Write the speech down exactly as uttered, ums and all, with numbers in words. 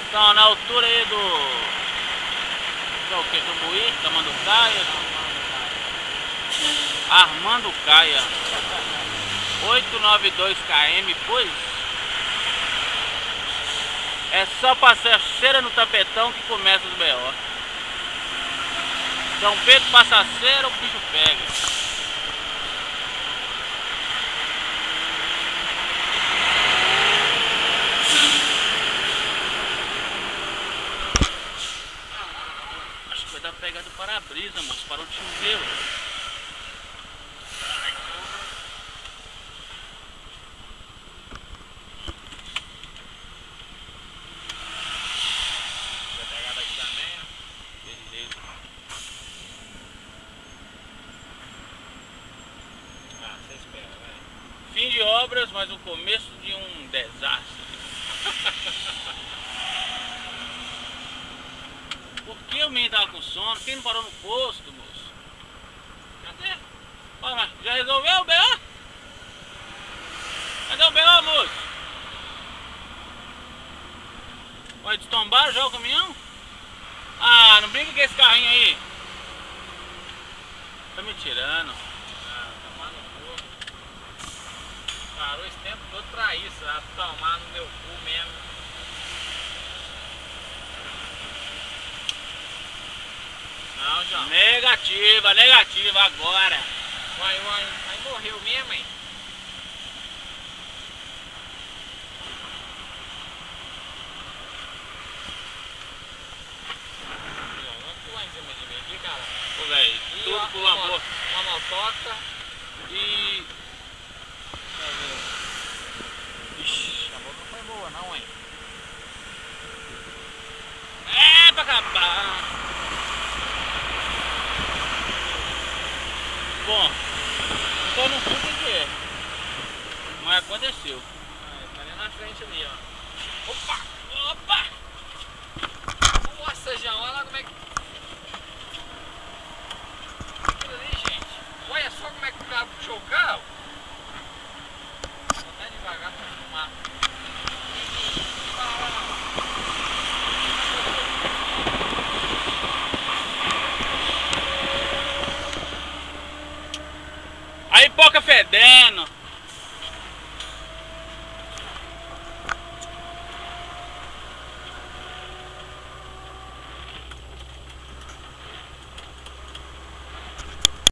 Então, na altura aí do... Que é o que? Do Buí? Tamanducaia? Armando Caia. oitocentos e noventa e dois quilômetros, pois. É só passar cera no tapetão que começa os B O. São Pedro passa cera, o bicho pega. Vai dar pegada do para-brisa, moço, parou de chover. Vai pegada aqui também, ó. Beleza. Ah, você espera, vai. Fim de obras, mas o começo de um desastre. Por que o menino tava com sono? Quem não parou no posto, moço? Cadê? Olha, mas já resolveu o B O? Cadê o B O, moço? Vai destombar já o caminhão? Ah, não brinca com esse carrinho aí. Tá me tirando. Ah, tomar no cu. Parou esse tempo todo pra isso, a tomar no meu cu mesmo. Não, João. Negativa, negativa agora. Vai, vai, vai morreu mesmo, hein? Vamos pular em cima de mim aqui, cara. Ô, velho, E tudo uma- por uma uma- boa. Uma motoca. E... Ixi, a boca não foi boa não, hein? É pra acabar. Bom, só não sei o que que é. Mas aconteceu. Ah, tá ali na frente ali, ó. Opa! Opa! Nossa, João, olha lá como é que... Aquilo ali, gente. Olha só como é que o carro puxou o carro. Vou até devagar pra filmar. Aí, boca fedendo.